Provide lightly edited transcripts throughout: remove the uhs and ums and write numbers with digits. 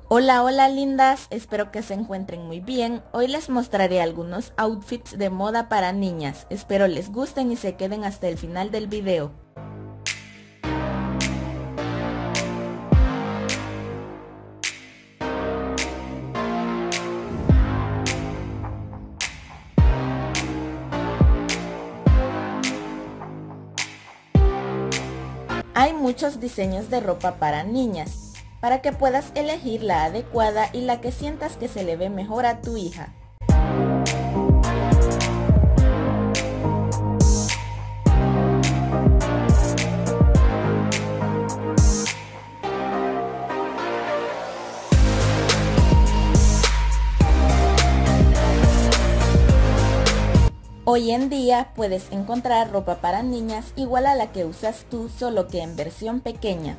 Hola, hola lindas, espero que se encuentren muy bien. Hoy les mostraré algunos outfits de moda para niñas. Espero les gusten y se queden hasta el final del video. Hay muchos diseños de ropa para niñas, para que puedas elegir la adecuada y la que sientas que se le ve mejor a tu hija. Hoy en día puedes encontrar ropa para niñas igual a la que usas tú, solo que en versión pequeña.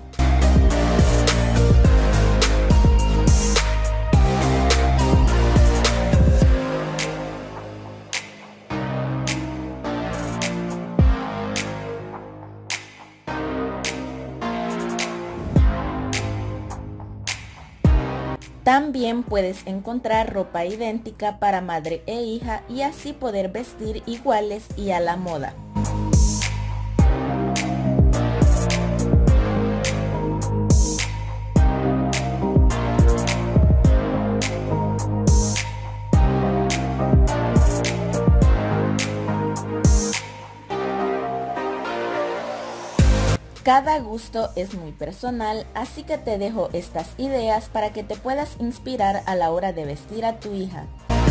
También puedes encontrar ropa idéntica para madre e hija y así poder vestir iguales y a la moda. Cada gusto es muy personal, así que te dejo estas ideas para que te puedas inspirar a la hora de vestir a tu hija.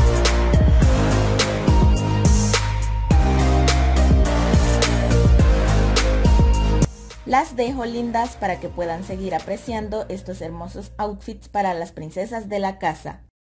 Las dejo lindas para que puedan seguir apreciando estos hermosos outfits para las princesas de la casa.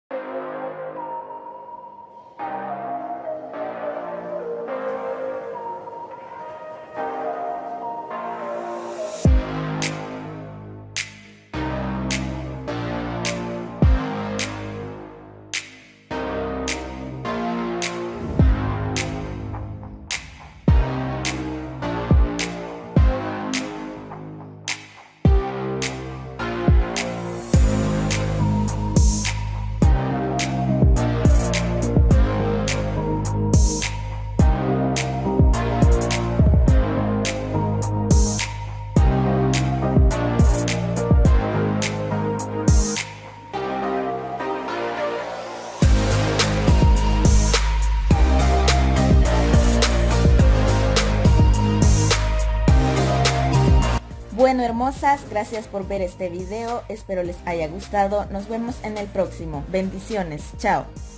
Bueno, hermosas, gracias por ver este video, espero les haya gustado, nos vemos en el próximo, bendiciones, chao.